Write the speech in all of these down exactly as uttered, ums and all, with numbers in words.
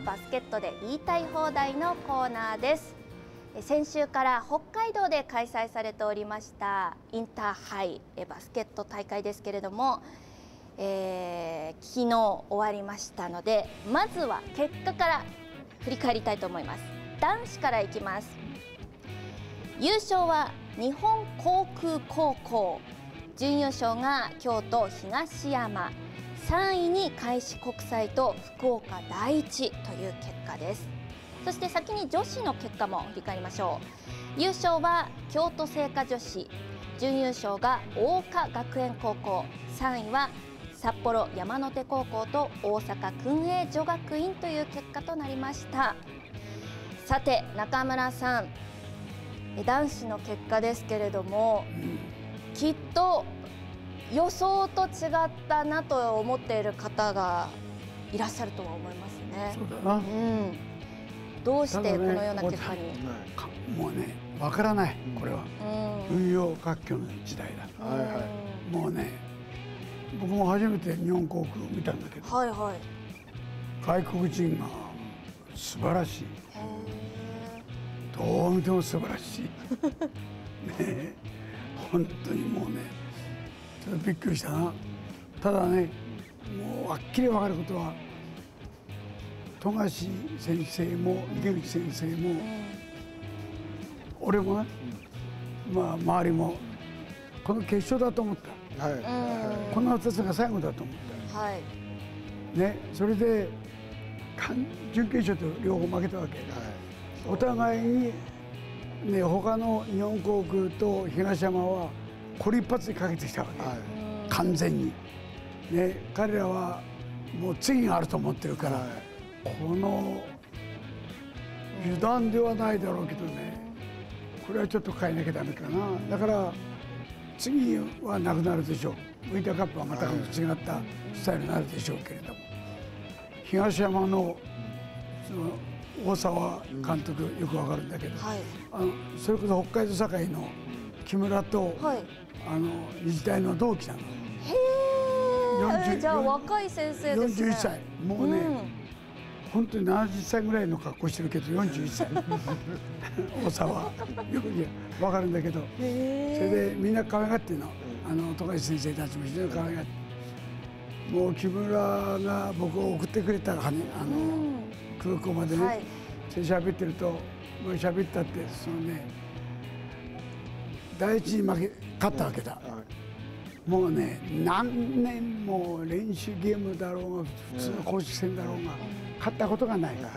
バスケットで言いたい放題のコーナーです。先週から北海道で開催されておりましたインターハイバスケット大会ですけれども、えー、昨日終わりましたので、まずは結果から振り返りたいと思います。男子からいきます。優勝は日本航空高校、準優勝が京都東山、さんいに開志国際と福岡第一という結果です。そして先に女子の結果も振り返りましょう。優勝は京都精華女子、準優勝が桜花学園高校、さんいは札幌山の手高校と大阪薫英女学院という結果となりました。さて中村さん、男子の結果ですけれども、うん、きっと予想と違ったなと思っている方がいらっしゃるとは思いますね。 そうだな、うん、 どうしてこのような結果に、ね、 もうね、わからない、これは、うん、運用割拠の時代だ、はいはい、もうね、僕も初めて日本航空を見たんだけど、はいはい、外国人が素晴らしい、どう見ても素晴らしいね、本当にもうね、ちょっとびっくりしたな。ただね、もうはっきり分かることは、富樫先生も池口先生も、うん、俺もね、まあ周りもこの決勝だと思った、はい、この私が最後だと思った、はい、ね、それで準決勝と両方負けたわけ、はい、お互いに、ね、他の日本航空と東山はこれ一発でかけてきたわけ、はい、完全に、ね、彼らはもう次があると思ってるから、はい、この油断ではないだろうけどね、これはちょっと変えなきゃダメかな。だから次はなくなるでしょう。ウインターカップはまた違ったスタイルになるでしょうけれども、東山のその大沢監督、よくわかるんだけど、はい、あのそれこそ北海道堺の木村と、はい、あの日大の同期なの。 へえ、じゃあ若い先生ですね。 よんじゅういっさい、もうね、うん、本当にななじゅっさいぐらいの格好してるけどよんじゅういっさい大沢よくわかるんだけど、それでみんな可愛がってるの、あの富樫先生たちも非常に可愛がって、もう木村が僕を送ってくれたらね、あの、うん、空港までね、はい、それ喋ってると、もう喋ったって、そのね、第一に負け勝ったわけだ、はい、もうね、何年も練習ゲームだろうが普通の公式戦だろうが、勝ったことがない、はい、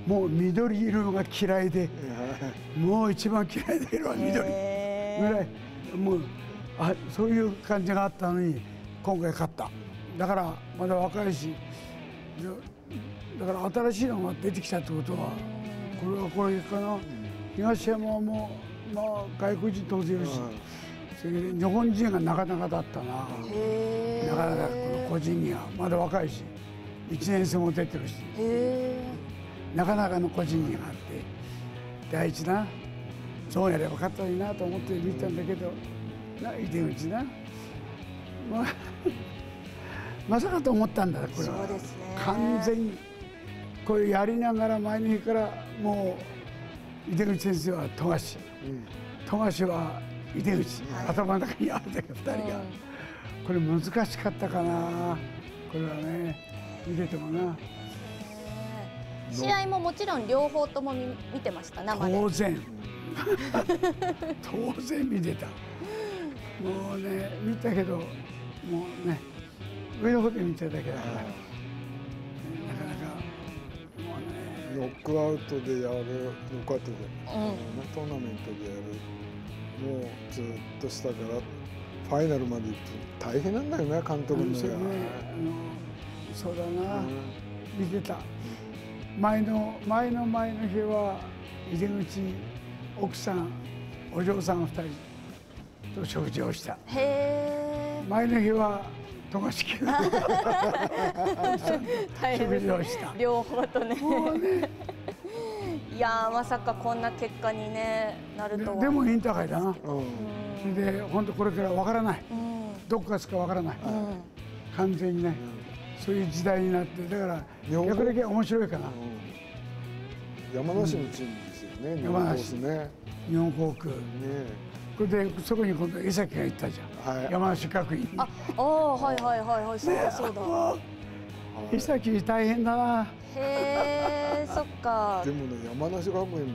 もう緑色が嫌いで、はい、もう一番嫌いな色は緑ぐらい、もうあそういう感じがあったのに今回勝った。だからまだ若いし、だから新しいのが出てきたってことは、これはこれかな。東山もまあ外国人当然いるし、それで日本人がなかなかだったな。なかなかこの個人技がまだ若いし、いちねん生も出てるし、なかなかの個人技があって、第一な、そうやれば勝ったらいいなと思って見たんだけど、な井出口な、まあまさかと思ったんだ、これは。そうですね、完全にこれやりながら前の日からもう井出口先生は富樫、うん、富樫は井出口、はい、頭の中にあるんだけどふたりが、うん、これ難しかったかな、これはね、見ててもな。 試合ももちろん両方とも見見てました、生で。 当然当然見てた。もうね、見たけどもうね、上の方で見てただけだから、なかなかもうね、 ノックアウトでやる、ノックアウトで、うん、トーナメントでやる、もうずっと下からファイナルまで行くと大変なんだよね、監督の。 そうね、あのそうだな、うん、見てた。前の前の前の日は井出口、奥さん、お嬢さんふたりと食事をした。へー。前の日は富樫家の食事をした。 両方とね。もうね。いやー、まさかこんな結果に、ね、なるとは。 でもインターハイだな。うん、で本当これからわからない、うん、どこかしかわからない、うん、完全にね。 そういう時代になってだから逆だけ面白いかな、 うん、山梨のチームですよね、うん、日本コースね、 日本航空ね。これでそこに今度江崎が行ったじゃん、はい、山梨学院に。 ああはいはいはいはい、そうだそうだ、 江崎大変だな。 へえそっか。 でもね山梨学院もね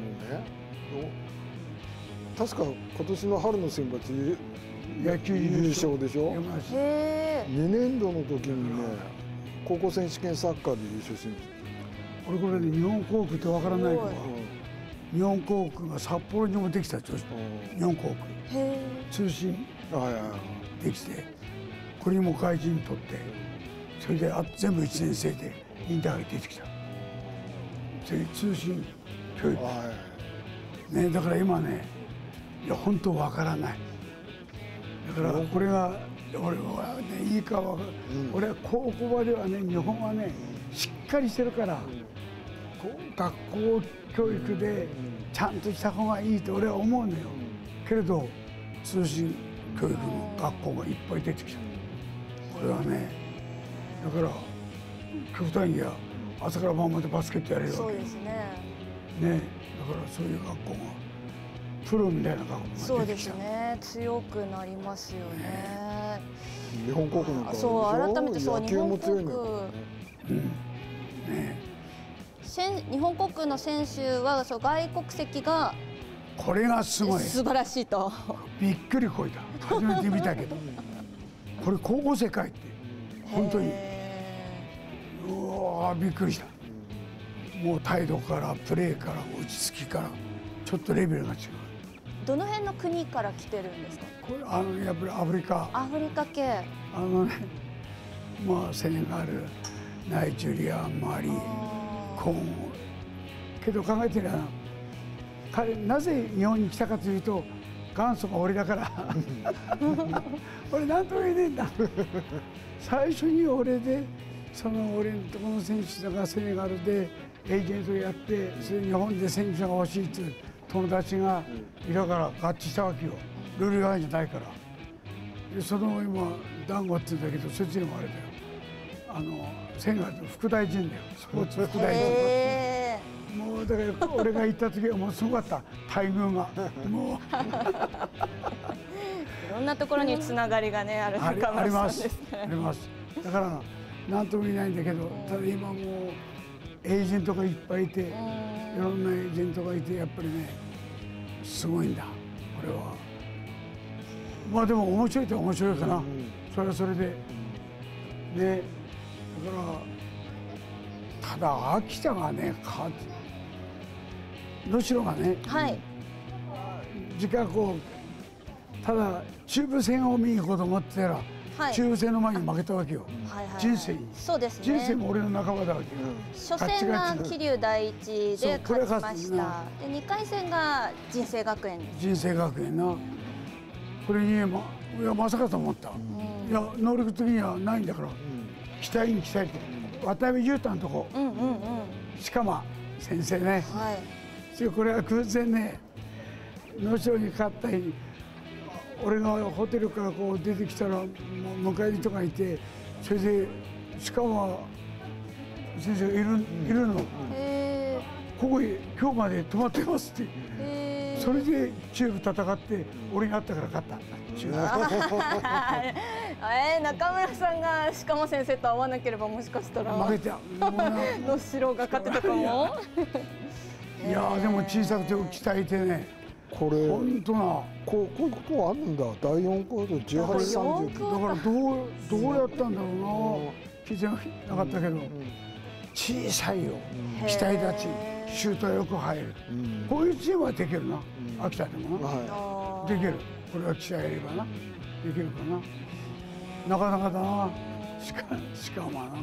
確か今年の春の選抜野球優勝でしょ。へえ。にねんどの時にね高校選手権サッカーで優勝してるんです。 俺これね日本航空ってわからないのは日本航空が札幌にもできた女子日本航空通信できてこれにも外人取ってそれであ全部いちねん生でインターハイ出てきた。それ通信教育ね。だから今ねいや本当わからない。だからこれが俺はねいいかわかる、うん、俺は高校まではね日本はねしっかりしてるから、こう学校教育でちゃんとした方がいいと俺は思うのよ。けれど通信教育の学校がいっぱい出てきた。これはねだから極端には朝から晩までバスケットやれるわけ。 そうですね。 ねだからそういう学校がプロみたいな学校が出てきた。 そうですね。強くなりますよね。 日本航空なんかそう改めてそう日本航空。うんね。 日本航空の選手はそう外国籍がこれがすごい素晴らしいと。 びっくりこいた。初めて見たけどこれ高校生かいって本当にうわびっくりした。もう態度からプレーから落ち着きからちょっとレベルが違う。 どの辺の国から来てるんですか。 これあのやっぱりアフリカアフリカ系あのねまあセネガルナイジェリアマリコンゴけど考えてみれば彼なぜ日本に来たかというと元祖が俺だから俺何とも言えねえんだ最初に俺でその俺のところの選手がセネガルでエージェントやってそれ日本で選手が欲しいっていう友達がいたから合致したわけよ。ルール違反じゃないから。でその今団子って言うんだけどそっちにもあれだよあのセネガルの副大臣だよスポーツ副大臣。もうだから俺が行った時はもうすごかった待遇がもういろんなところにつながりがねあるありありますあります。だから何とも言えないんだけどただ今もうエージェントがいっぱいいていろんなエージェントがいてやっぱりねすごいんだこれは。まあでも面白いって面白いかな、うん、それはそれでねだからただ秋田がね変わって能代がね、はい、時間こうただ中部戦を見に行こうと思ってたら、はい、中部戦の前に負けたわけよ、はいはいはい、人生にそうですね。 人生も俺の仲間だわけよ、 うん、初戦が桐生第一で勝ちました。でにかい戦が人生学園です。 人生学園なこれにまいやまさかと思った、うん、いや能力的にはないんだから、うん、期待に期待って渡辺裕太のとこ、うんうんうん、鹿間先生ね、はい、これは偶然ね能代に勝った日俺がホテルからこう出てきたらもう迎え人がいてそれで鹿間先生いる、うん、いるの、ここへ今日まで泊まってますってそれでチーム戦って俺に会ったから勝ったえー、中村さんが鹿間先生と会わなければもしかしたら負けちゃう能代が勝ってたかも。 いやでも小さくて鍛えてねこれ本当なこうこういうことあるんだ。だいよんコードじゅうはち、さんじゅうきゅうだからどうどうやったんだろうな聞いてなかったけど、うん、小さいよ鍛え立ちシュートよく入る、うん、こういうチームはできるな、うん、秋田でもな、はい、できるこれは鍛えればなできるかななかなかだなしかしかもな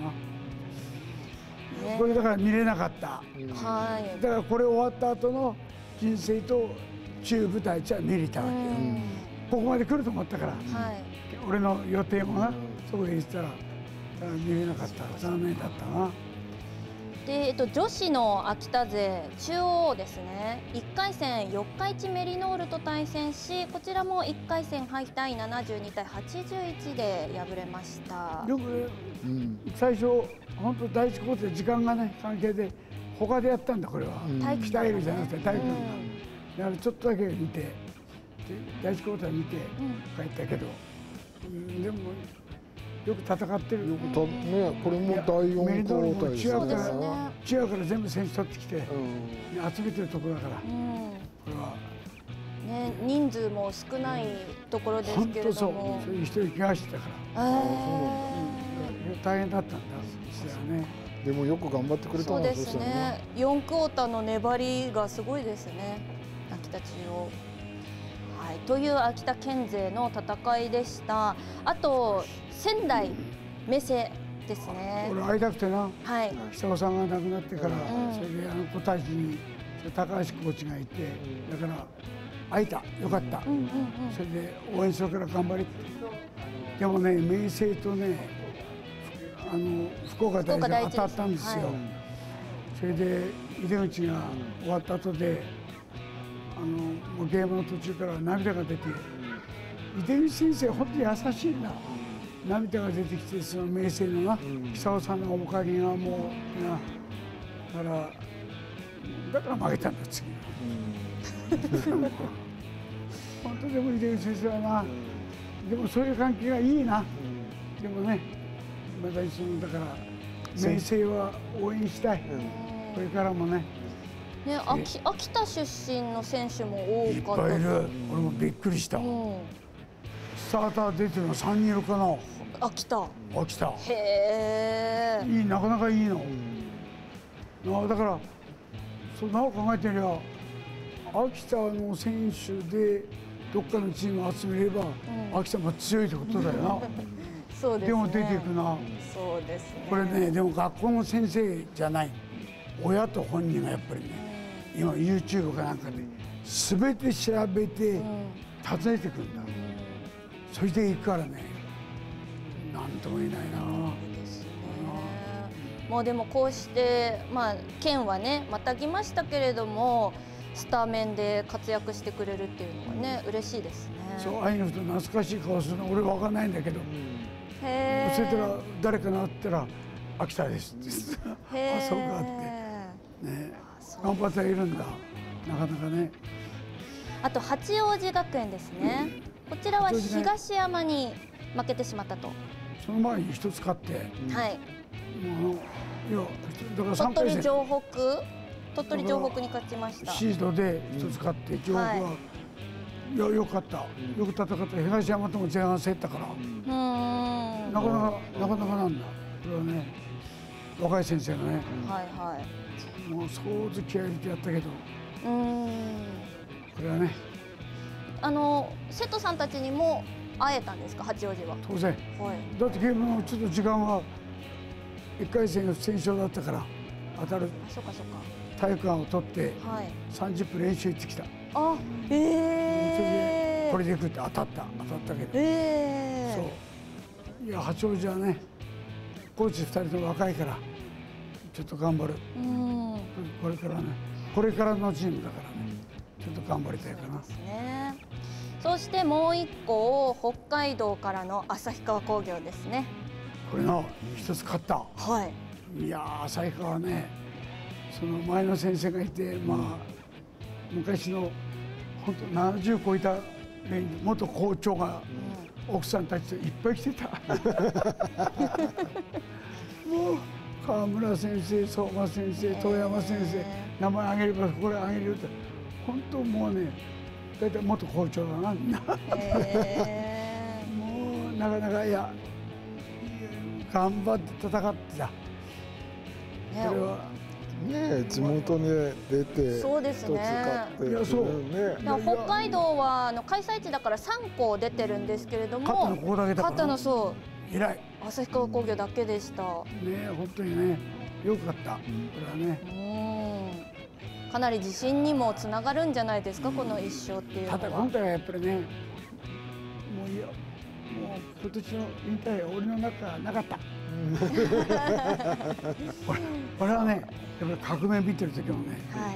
これだから見れなかった、うん、だからこれ終わった後の人生と中部第一は見れたわけよ、うん、ここまで来ると思ったから、はい、俺の予定もな、うん、そこへ行ったら見れなかった残念だったな。 で、えっと、女子の秋田勢中央ですね、いっかい戦四日市メリノールと対戦し、こちらもいっかい戦敗退ななじゅうにたいはちじゅういちで敗れました。 よくね、うん、最初本当第一クォーター時間がね関係で他でやったんだこれは、うん、鍛えるじゃなくて体育なんだ、うん、だからちょっとだけ見て第一クォーター見て帰ったけど、うん、でもよく戦ってるよくたね、これもだいよんクォーターですよね。 チアから全部選手取ってきて、うん、集めてるところだから、うん、これは。 ね、人数も少ないところですけれども、 そう、それ一人怪我してたから、えー、うん、大変だったんだ、実はね。 でもよく頑張ってくれたそうですね。よんクォーターの粘りがすごいですね。秋田中央。はい、という秋田県勢の戦いでした。あと仙台明星ですね。 俺会いたくてな。 はい。 久夫さんが亡くなってから、うん、それであの子たちに高橋コーチがいて、だから会えた、よかった。それで応援するから頑張り。でもね、明星とね、あの福岡大事が当たったんですよ。はい、それで井出口が終わった後で、あのもうゲームの途中から涙が出て、井出口先生本当に優しいんだ。涙が出てきて、その明星のな、久夫さんの面影がもうな、だからだから負けたんだ次。本当でも井出口先生はな、でもそういう関係がいいな。でもね、まだそのだから明星は応援したい。これからもね。 ね、秋秋田出身の選手も多かった。 いっぱいいる。俺もびっくりした。スターター出てるのさんにんいるかな。 秋田。 秋田。 へえ。 いい、なかなかいいの。あ、だからそんなの考えてりゃ、秋田の選手でどっかのチームを集めれば、うん、秋田も強いってことだよな。 そうですね。 でも出ていくな。 そうですね。 これね、でも学校の先生じゃない。親と本人がやっぱりね、うん、今 ユーチューブ かなんかで全て調べて訪ねてくるんだ。うん、それで行くからね、なんとも言えないな。 もうでもこうしてまあ県はねまたぎましたけれども、スター面で活躍してくれるっていうのはね、うん、嬉しいですね。 そう、ああいうのと懐かしい顔するの俺わかんないんだけど、へえ。それから誰かなったら秋田ですって。へえ。あ、そうかってね、頑張っているんだ。なかなかね。 あと八王子学園ですね。うん、こちらは東山に負けてしまったと。 その前に一つ勝って。 はい。 もういやだから鳥取城北、鳥取城北に勝ちました。 シードで一つ勝って、城北は、はい、いや良かった。よく戦った。東山とも前半競ったから。うん。なかなかなかなかなんだ。これはね、若い先生がね。はいはい。もうそうず気合い入れてやったけど。うん。これはね。 あの生徒さんたちにも会えたんですか、八王子は。 当然。はい。だってゲームのちょっと時間が。いっかい戦が不戦勝だったから当たる。 そうかそうか。 体育館を取ってさんじゅっぷん練習行ってきた。 あ、ええ。 それでこれでいくって当たった当たったけど。ええ。そう。いや八王子はね、コーチふたりとも若いからちょっと頑張る。うん。これからね、これからのチームだからね、ちょっと頑張りたいかな。 そうですね。そしてもう一個、北海道からの旭川工業ですね。 これの一つ勝った。 はい。 いやー、旭川はね、その前の先生がいて、まあ昔の本当ななじゅう超えた元校長が、うん、奥さんたちといっぱい来てた。もう川村先生、相馬先生、遠山先生、名前あげればこれあげるって、本当もうね、大体元校長だなみんな。もうなかなかいや。頑張って戦ってた。それはね、地元に出てそうですね。 いやそうね。 北海道はあの開催地だからさん校出てるんですけれども、 勝ったのここだけだから。 勝ったのそう偉い。 旭川工業だけでした。ね、 本当にね、よかった。これはね。 うん。かなり自信にもつながるんじゃないですか、この一勝っていうのは。 ただ今回はやっぱりね、もういや。もう今年の引退は俺の中はなかった。 俺, 俺はね、やっぱり革命見てる時もね、 はい、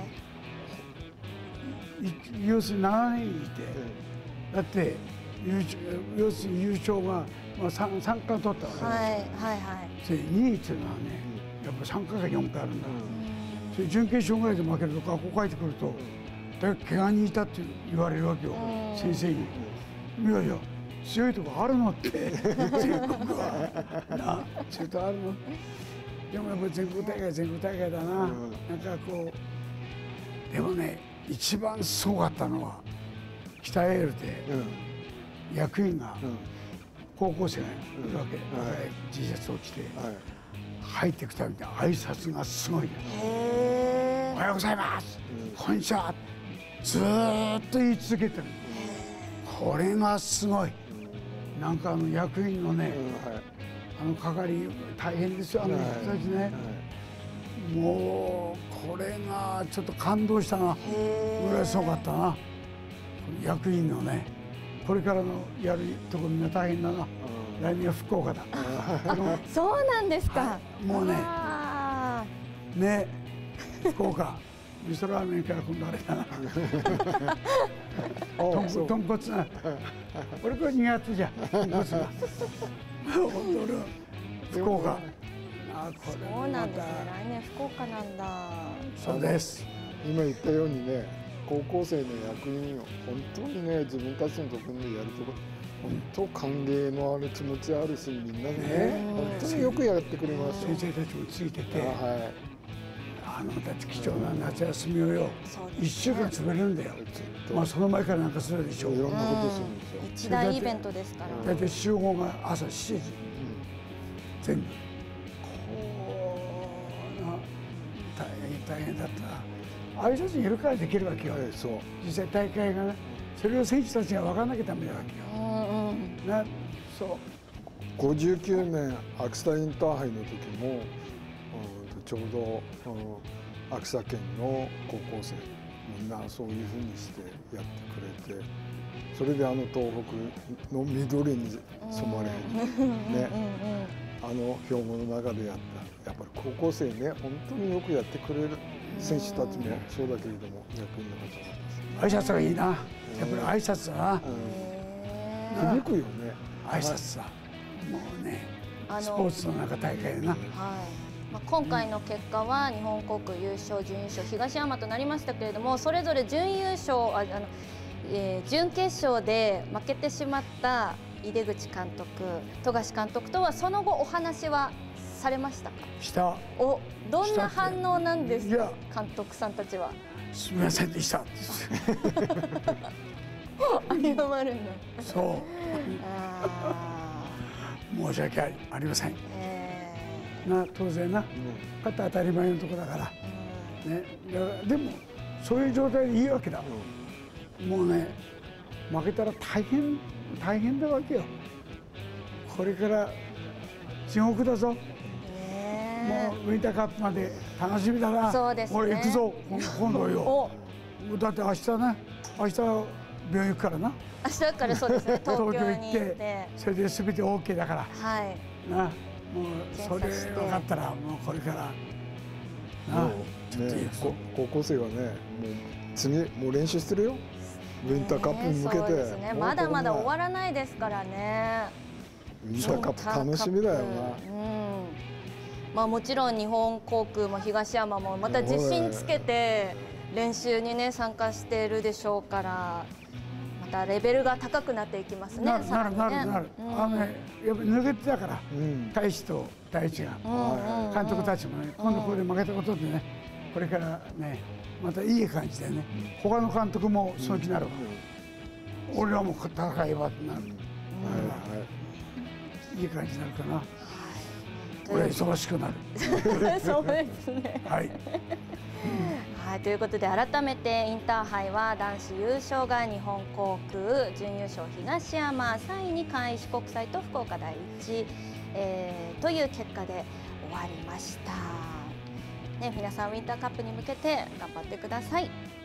要するにななねんいて、だって要するに優勝が、まあ、さん, さんかい取ったわけですよ。 はいはいはい。 それにいっていうのはね、やっぱさんかいかよんかいあるんだ。それ準決勝ぐらいで負けると学校帰ってくると、だ怪我人いたって言われるわけよ、先生に。いやいや、強いとこあるのって、全国は。な、強いとこあるの。でもやっぱり全国大会、全国大会だな。なんかこう、でもね、一番すごかったのは、北エールで、役員が、高校生がいるわけ、Tシャツを着て、入っていくたびに挨拶がすごい。おはようございます、こんにちは。ずーっと言い続けてる。これがすごい。なんかあの役員のね、あの係大変ですよ、あの人たちね。もうこれがちょっと感動したなぐらいすごかったな。役員のね、これからのやるところみんな大変だな。来年は福岡だ。 そうなんですか。 もうね、ね、福岡。味噌ラーメンから今度あれだな。豚骨な。俺これにがつじゃん。豚骨が。福岡。 そうなんですね。来年福岡なんだ。 そうです。 今言ったようにね、高校生の役員を本当にね、自分たちのところでやるところ、本当歓迎のある気持ちあるし、みんなね、本当によくやってくれます。 先生たちもついてて。あのたち貴重な夏休みをよ、いっしゅうかん潰れるんだよ。まあその前からなんかするでしょう。 いろんなことするんですよ。 一大イベントですから。 だいたい集合が朝しちじ、全部。こうな大変大変だったな。ああいう人たちいるからできるわけよ。実際大会がね、それを選手たちが分からなきゃダメなわけよ。な、そう。 ごじゅうきゅうねん秋田インターハイの時も。ちょうど秋田県の高校生みんなそういうふうにしてやってくれて、それであの東北の緑に染まれね、あの標語の中でやったやっぱり高校生ね、本当によくやってくれる選手たちもそうだけれども、役員の方々、 挨拶がいいな。やっぱり挨拶だな。 響くよね、 挨拶だ。もうね、スポーツの中大会でな。 まあ今回の結果は日本航空優勝、準優勝、東山となりましたけれども、それぞれ準優勝、ああの、えー、準決勝で負けてしまった井出口監督、富樫監督とはその後お話はされましたか？ した。 お、どんな反応なんですか、監督さんたちは。 すみませんでした。 謝るんだ。 そう。申し訳ありません。な、当然な、勝った当たり前のところだから、ね、でもそういう状態でいいわけだ。もうね、負けたら大変大変なわけよ。これから地獄だぞ。もうウィンターカップまで楽しみだな。 そうですね。 俺行くぞ今度よ。だって明日ね、明日病院行くからな。 明日からそうですね。東京行って、 それで全て オーケー だから。 はい。 な。もうそれ分かったらもうこれからな、ちょっといいですよ。 高校生はね、もう次もう練習してるよ。ウィンターカップに向けて。そうですね。 まだまだ終わらないですからね。 ウィンターカップ楽しみだよな。うん。 まあもちろん日本航空も東山もまた自信つけて練習にね参加しているでしょうから。レベルが高くなっていきますね。 なるなるなるなる。あのね、やっぱり抜けてたから、大志と大地が監督たちもね、今度これで負けたことでね、これからね、またいい感じでね、他の監督もその気になるわ。俺らも戦えばってなる。いい感じになるかな。俺は忙しくなる。 そうですね。 はい。 はい、ということで改めてインターハイは男子優勝が日本航空、準優勝東山、さんいに関石国際と福岡第一、えー、という結果で終わりました。ね、皆さんウィンターカップに向けて頑張ってください。